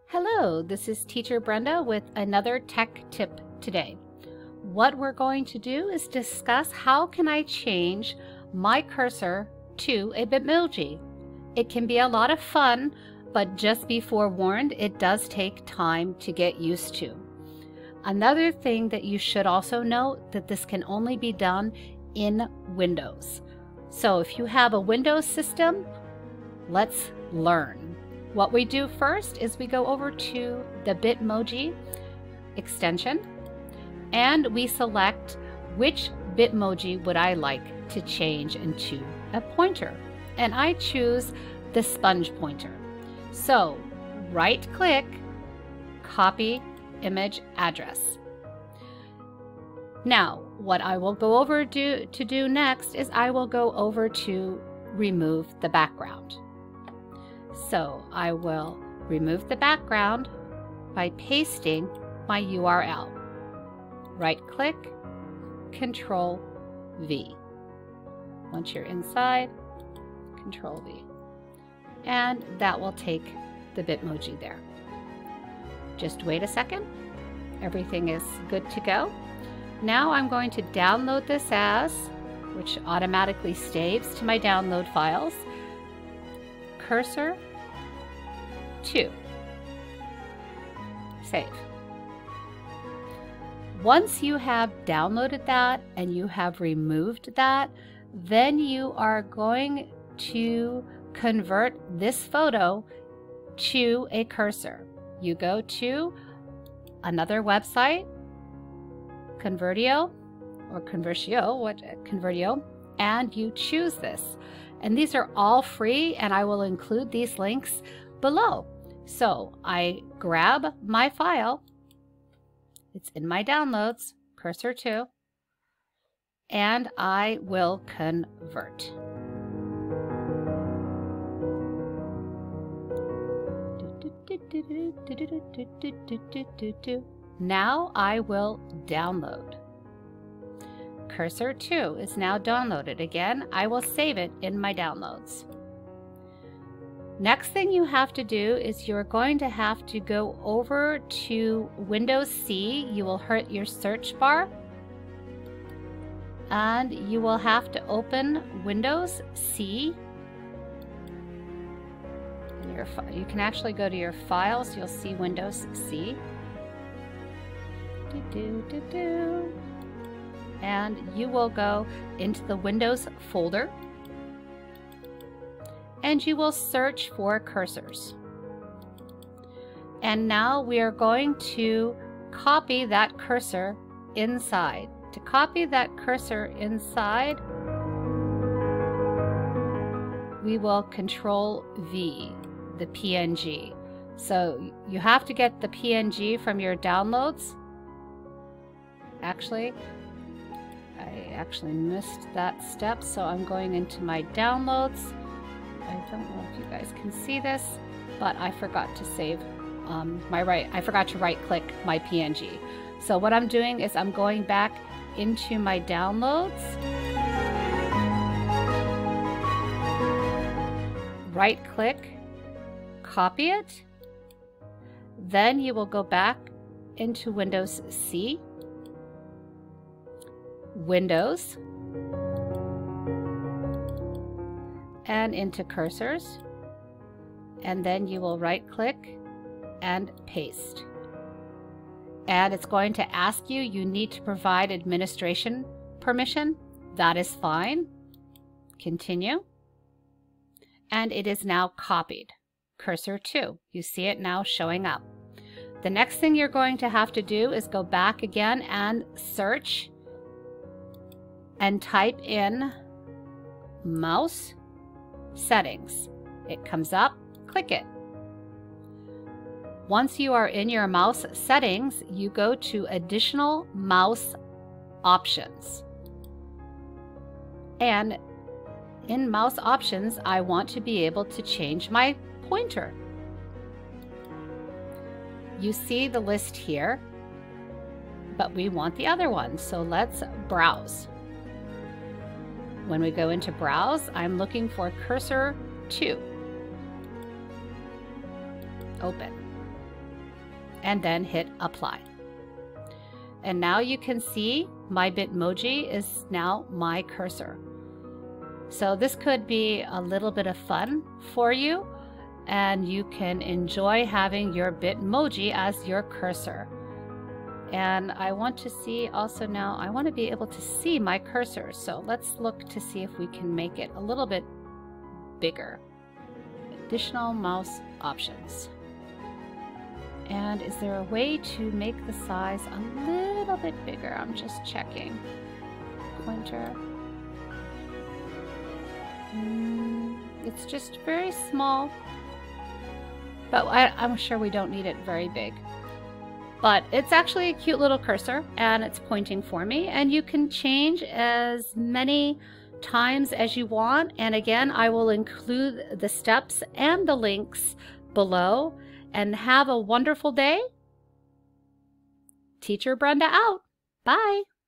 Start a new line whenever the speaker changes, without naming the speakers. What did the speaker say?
Hello, this is Teacher Brenda with another tech tip today. What we're going to do is discuss how can I change my cursor to a Bitmoji. It can be a lot of fun, but just be forewarned, it does take time to get used to. Another thing that you should also note that this can only be done in Windows. So if you have a Windows system, let's learn. What we do first is we go over to the Bitmoji extension and we select which Bitmoji would I like to change into a pointer. And I choose the sponge pointer. So right click, copy image address. Now what I will go over to do next is I will go over to remove the background. So I will remove the background by pasting my URL. Right click, Control V. Once you're inside, Control V. And that will take the Bitmoji there. Just wait a second. Everything is good to go. Now I'm going to download this as, which automatically saves to my download files, Cursor 2. Save. Once you have downloaded that and you have removed that, then you are going to convert this photo to a cursor. You go to another website, Convertio, and you choose this. And these are all free, and I will include these links below. So I grab my file, it's in my downloads, Cursor 2, and I will convert. Now I will download. Cursor 2 is now downloaded. Again, I will save it in my downloads. Next thing you have to do is you're going to have to go over to Windows C. You will hit your search bar and you will have to open Windows C. You can actually go to your files. You'll see Windows C. And you will go into the Windows folder and you will search for cursors. And now we are going to copy that cursor inside. To copy that cursor inside, we will Control V, the PNG. So you have to get the PNG from your downloads. Actually, I actually missed that step, so I'm going into my downloads. I don't know if you guys can see this, but I forgot to save I forgot to right click my PNG. So what I'm doing is I'm going back into my downloads, right click, copy it, then you will go back into Windows C, Windows, and into cursors, and then you will right click and paste. And it's going to ask you need to provide administration permission. That is fine. Continue. And it is now copied. Cursor 2. You see it now showing up. The next thing you're going to have to do is go back again and search and type in mouse settings. It comes up, click it. Once you are in your mouse settings, you go to additional mouse options. And in mouse options, I want to be able to change my pointer. You see the list here, but we want the other one, so let's browse. When we go into browse, I'm looking for Cursor 2. Open. and then hit apply. And now you can see my Bitmoji is now my cursor. So this could be a little bit of fun for you, and you can enjoy having your Bitmoji as your cursor. And I want to see also now, I want to be able to see my cursor. So let's look to see if we can make it a little bit bigger. Additional mouse options. And is there a way to make the size a little bit bigger? I'm just checking. Pointer. It's just very small. But I'm sure we don't need it very big. But it's actually a cute little cursor, and it's pointing for me. And you can change as many times as you want. And again, I will include the steps and the links below. And have a wonderful day. Teacher Brenda out. Bye.